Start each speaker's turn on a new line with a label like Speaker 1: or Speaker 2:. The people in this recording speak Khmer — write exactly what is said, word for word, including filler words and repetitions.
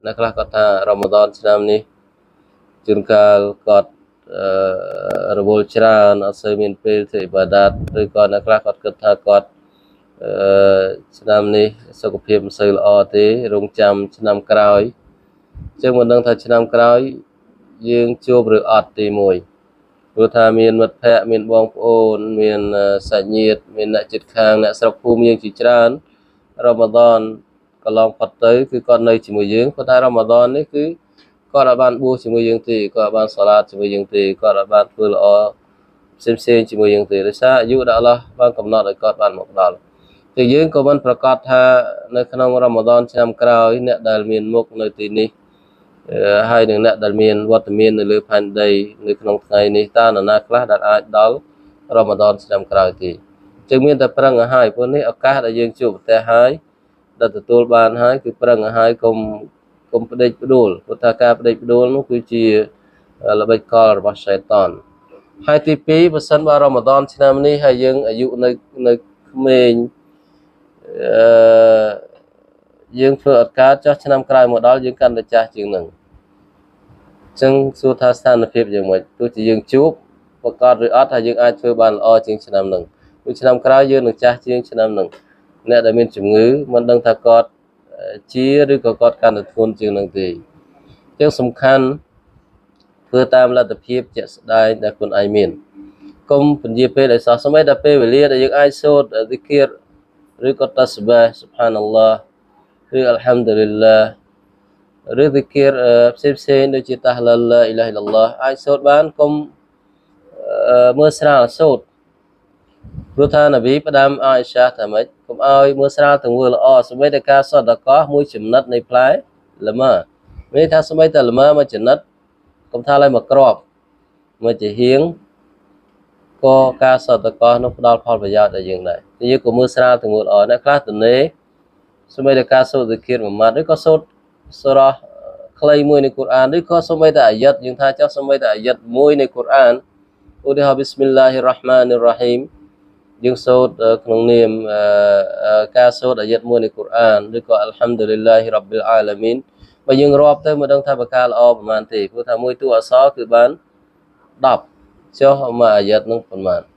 Speaker 1: អ្នកខ្លះគាត់ថារ៉ាម៉ាឌនឆ្នាំនេះជួនកាលគាត់រវល់ច្រើនអត់សូវមានពេលធ្វើអ៊ីបាដាតឬក៏អ្នកខ្លះគាត់គិតថាគាត់អឺឆ្នាំនេះសុខភាពមិនសូវល្អទេរងចាំឆ្នាំក្រោយអញ្ចឹងមិនដឹងថាឆ្នាំក្រោយយើងជួបឬអត់ទីមួយព្រោះថាមានមិត្តភ័ក្តិមានបងប្អូនមានសាច់ញាតិមានអ្នកជិតខាងអ្នកស្រុកភូមិយើងជាច្រើនរ៉ាម៉ាឌនកន្លងផុតទៅគឺគាត់នៅជាមួយយើងប៉ុន្តែរ៉ាម៉ាឌននេះគឺគាត់អាចបានបួសជាមួយយើងទេគាត់អាចបានសាឡាតជាមួយយើងទេគាត់អាចបានធ្វើល្អផ្សេងផ្សេងជាមួយយើងទេដោយសារអាយុដែលអល់ឡោះបានកំណត់ឲ្យគាត់បានមកដល់តែយើងក៏មិនប្រកាសថានៅក្នុងរ៉ាម៉ាឌនឆ្នាំក្រោយអ្នកដែលមានមុខនៅទីនេះហើយនឹងអ្នកដែលមានវត្តមាននៅលើផែនដីនៅក្នុងថ្ងៃនេះតើនរណាខ្លះដែលអាចដល់រ៉ាម៉ាឌនឆ្នាំក្រោយទេจึงមានតែប្រឹងឲ្យហើយព្រោះនេះឱកាសដែលយើងជួបប្រទះហើយដែលទទួលបានហើយគឺប្រឹងឲ្យហើយកុំកុំផ្ដេកផ្ដួលព្រោះថាការផ្ដេកផ្ដួលនោះគឺជាល្បិចកលរបស់សៃតានហើយទីពីរបើសិនបើរ៉ាម៉ាឌនឆ្នាំនេះហើយយើងអាយុនៅនៅក្មេងអឺយើងធ្វើអត់កើតចុះឆ្នាំក្រោយមកដល់យើងកាន់តែចាស់ជាងនឹងអញ្ចឹងសួរថាស្ថានភាពយ៉ាងម៉េចទោះជាយើងជួបប្រកាសឬអត់ថាយើងអាចធ្វើបានល្អជាងឆ្នាំនឹងព្រោះឆ្នាំក្រោយយើងនឹងចាស់ជាងឆ្នាំនឹងអ្នកដែលមានជំងឺមិនដឹងថាគាត់ជាឬក៏គាត់កាន់តែធ្ងន់ជាងនឹងទេអញ្ចឹងសំខាន់ធ្វើតាមលទ្ធភាពជាក់ស្ដែងដែលខ្លួនឯងមានកុំពន្យាពេលឲ្យសោះសូម្បីតែពេលវេលាដែលយើងអាចសូត្រហ្ស៊ីគៀរឬក៏តាស្បាស៊ុបហានអល់ឡោះឬអល់ហាំឌុលីឡាឬហ្ស៊ីគៀរផ្សេងផ្សេងដូចជាតាហ្លាឡាអ៊ីឡាហ៍អ៊ីឡឡោះអាចសូត្របានកុំមើលស្រាលសូត្រព្រោះថានប៊ីផ្ដាំអាយសាថាម៉េចកុំឲ្យមើលស្រាលទាំងមើលល្អសូម្បីតែការសតកោមួយចំណិតនៃផ្លែល្មើមានថាសូម្បីតែល្មើមួយចំណិតកុំថាឡើយមកក្របមួយជាហៀងក៏ការសតកោនោះផ្ដល់ផលប្រយោជន៍ដល់យើងដែរយើងក៏មើលស្រាលទាំងមើលល្អអ្នកខ្លះទនេសូម្បីតែការសូត្រហ្ស៊ីគៀរមួយម៉ាត់ឬក៏សូត្រសូរ៉ាខ្លីមួយនៃកូរ៉ានឬក៏សូម្បីតែអាយ៉ាត់យើងថាចុះសូម្បីតែអាយ៉ាត់មួយនៃកូរ៉ានឧទាហរណ៍ប៊ីស្មិលឡាហ៊ីរ៉ាហ្មានីរ៉ាហ៊ីមយើងសូត្រក្នុងនាមការសូត្រអាយ៉ាត់មួយនៃកូរ៉ានឬក៏អល់ហាំឌុលីឡាហ៊ីរ៉ាប់ប៊ីលអាឡាមីនបើយើងរាប់ទៅមិនដឹងថាបកាល្អប្រហែលទេព្រោះថាមួយតួអក្សរគឺបានដប់ចុះមកអាយ៉ាត់នឹងប្រហែល